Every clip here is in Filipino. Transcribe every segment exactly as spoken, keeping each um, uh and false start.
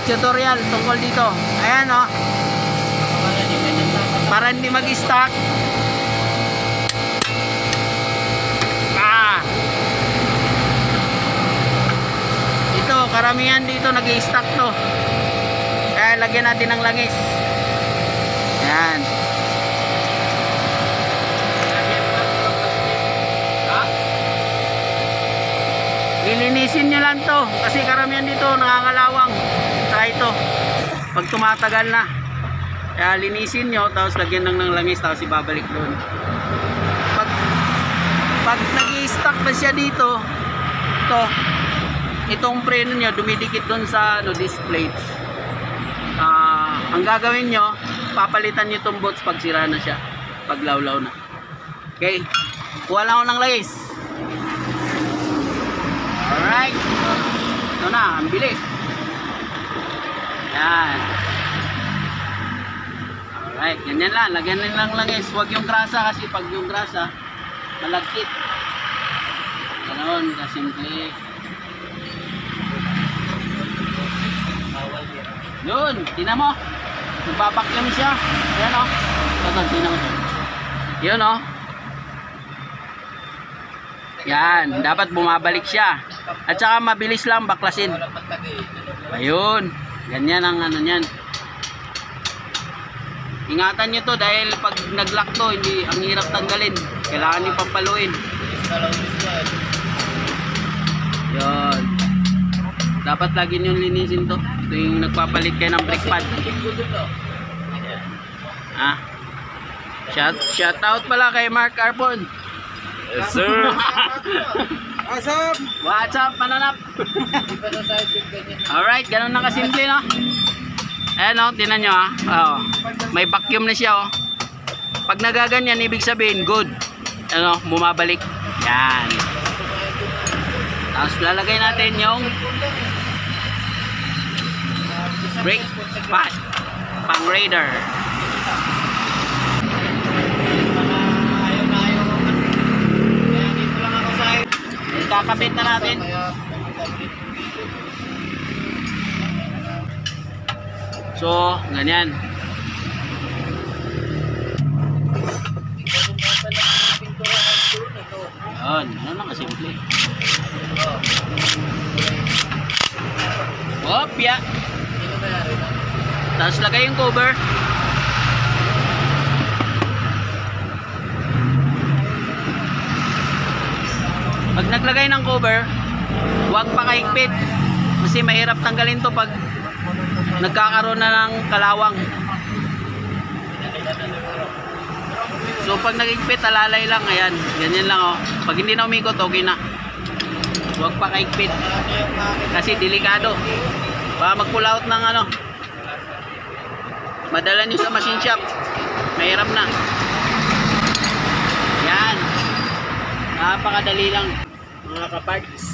tutorial tungkol dito. Ayan o. Para hindi mag-stuck. Ah. Ito, karamihan dito nag-i-stuck to. Kaya lagyan natin ng langis. Ayan. Lilinisin nyo lang to kasi karamihan dito nangangalawang. Try ito pag tumatagal na, kaya linisin nyo tapos lagyan lang ng langis tapos ibabalik doon. Pag, pag nag-i-stuck na siya dito, to itong preno nyo dumidikit doon sa ano, disc plates. Uh, ang gagawin nyo, papalitan nyo itong bolts pag sira na siya, pag lawlaw na. Okay, kuha lang ako ng langis. Alright. Ito na, ang bilis. Yan. Alright, ganyan lang. Lagyan lang lang langis. Huwag yung grasa kasi pag yung grasa, malagkit. Ganoon, kasimple. Yun, tina mo. Nagpapakyam siya. Yan o. Ito, tina mo. Yun o. Yan, dapat bumabalik siya. At saka mabilis lang baklasin. Ayun, ganyan ang ano niyan. Ingatan nyo to dahil pag nag-lock to, hindi, ang hirap tanggalin. Kailangan nyo pampaluin. Yun. Dapat lagi nyo linisin to. Ito yung nagpapalit kayo ng brake pad. Ah. Shout, shout out pala kay Mark Arpon. Yes, sir. What's up? What's up, mananap? Alright, ganun na kasimple, no? Ayan, o, tinan nyo, ha? Oh, may vacuum na siya, oh. Pag nagaganyan, ibig sabihin, good. Ano, bumabalik. Yan. Tapos lalagay natin yung brake pad pang Raider. Kakabit na natin. So, ganyan. Yun, ano lang kasimple. Opya. Tapos lagay yung cover. Pag naglagay ng cover, huwag pakaigpit kasi mahirap tanggalin to pag nagkakaroon na ng kalawang. So pag nagigpit, alalay lang. Ayan, ganyan lang, oh. Pag hindi na umikot, okay na. Huwag pakaigpit kasi delikado. Baka mag-pull out ng ano, madala nyo sa machine shop, mahirap na. Yan, napakadali lang mga kaparts.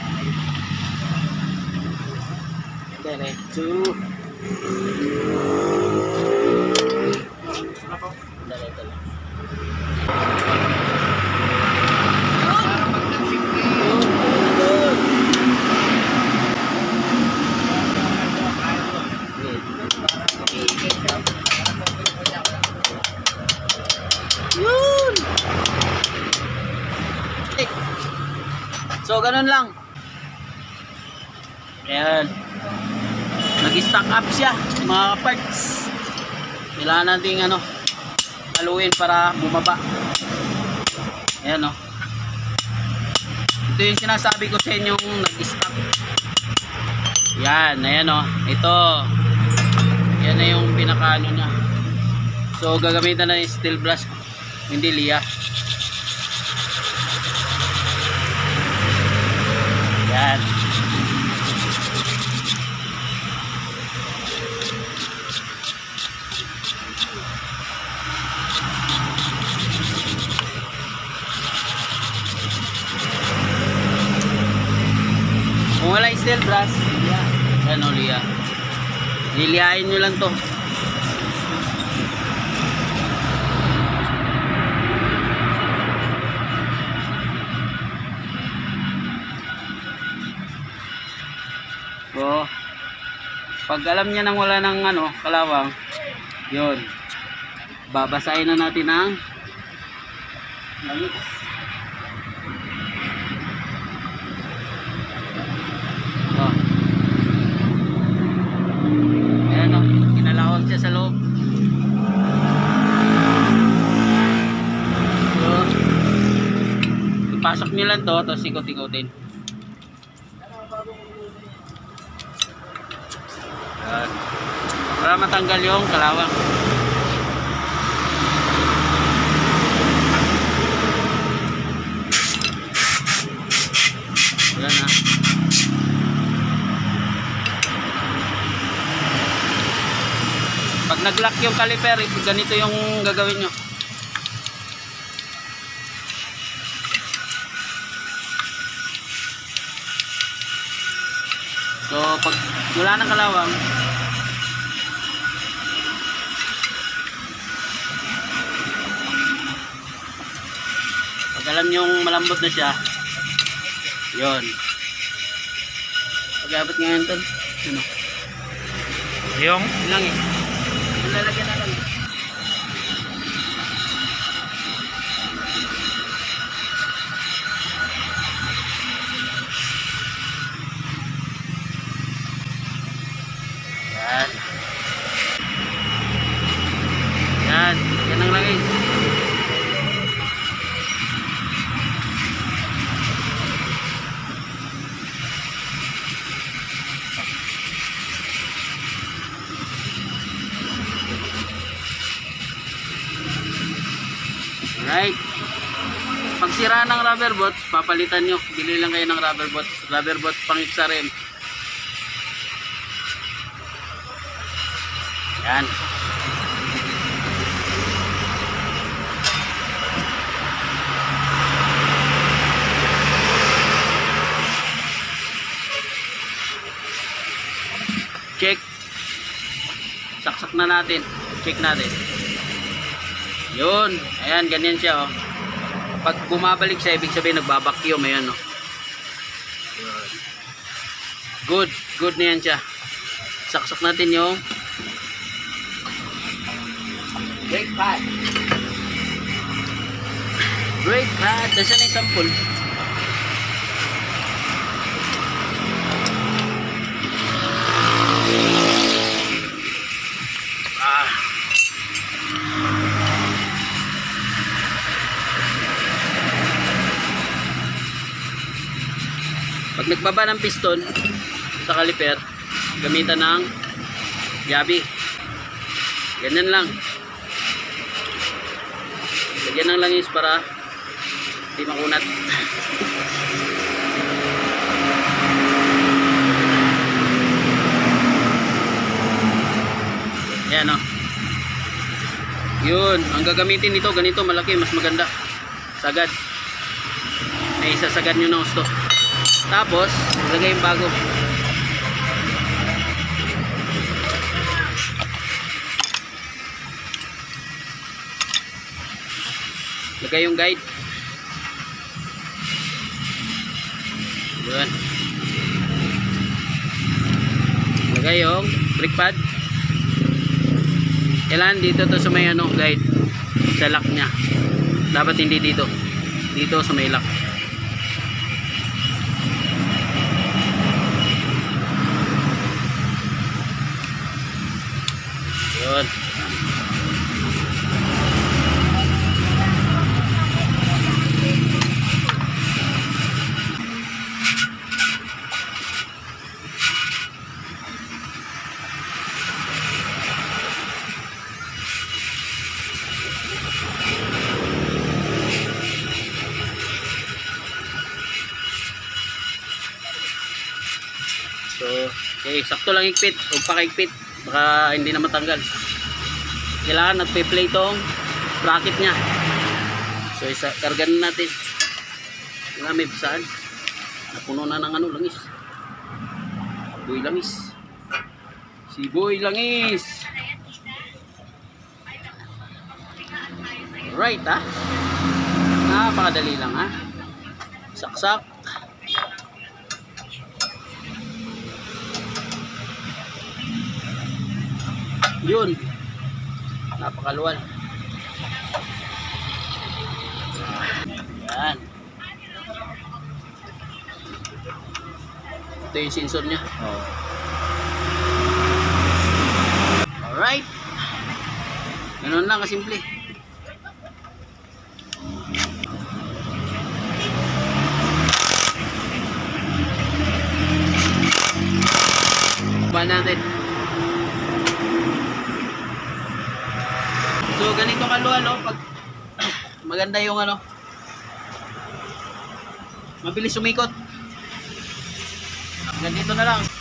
Diretso. Diretso lang. Yun. So ganun lang. Ayan. Nag-stack up siya mga parts. Kailangan natin ano, haluin para bumaba. Ayan, oh. Ito yung sinasabi ko sa inyong nag-stack. Yan, ayan, oh. Ito. Yan na yung pinakaano niya. So gagamitan na yung steel brush, hindi liya. Yan. Kung wala yung steel brush, liya. Yan, o, liya. Niliyain nyo lang to. So, Pag alam niya nang wala ng ano, kalawang, yun. Babasahin na natin ang langis. Oh. Ayan o, kinalawag siya sa loob. So, ipasok nyo lang to, tapos ikot-ikotin. Ayan. Para matanggal yung kalawang. Ayan ha. Pag nag-lock yung caliper, ganito yung gagawin nyo. So, pag wala ng kalawang, pag alam nyong malambot na siya, yun. Pag-abot ngayon to, ano? Yung Yun lang eh. Yung lalagyan na lang. Yan. Yan. Yan ang langis. Alright. Pag sira ng rubber bots, papalitan nyo. Bili lang kayo ng rubber bots. Rubber bots pangiksa rin. Yan. Check. Saksak na natin. Check natin. Yun. Ayan, ganyan siya oh. Pag bumabalik siya, ibig sabihin nagbabacuum. Ayan oh. Good. Good na yan siya. Saksak natin yung brake pad. Brake pad. Nasaan na yung sample? Ah. Pag nagbaba ng piston sa caliper, gamitan ng yabi. Ganyan lang. Lagyan ng langis para hindi makunat. Yan o. Yun. Ang gagamitin nito, ganito malaki, mas maganda. Sagad. May isasagad nyo ng gusto. Tapos, lagay yung bago. Lagay yung guide. Yun. Lagay yung brake pad. Kailangan dito to sa may ano, guide. Sa lock nya. Dapat hindi dito. Dito sa may lock. Yun. So, okay, sakto lang higpit. Huwag pa kahigpit. Baka hindi na matanggal. Kailangan nagpe-play tong bracket nya. So, isa, kargan natin. Wala may bisaan. Napuno na ng ano, langis. Boy langis. Si Boy langis. Right, ha? Napakadali lang, ha? Saksak. Yun. Napakaluwal. Yan. Ito yung sensor niya. Oh. Alright. Ganun lang kasimple. Ba natin. So ganito kaluwal, no? Pag maganda yung ano, mabilis sumikot. Ganito na lang.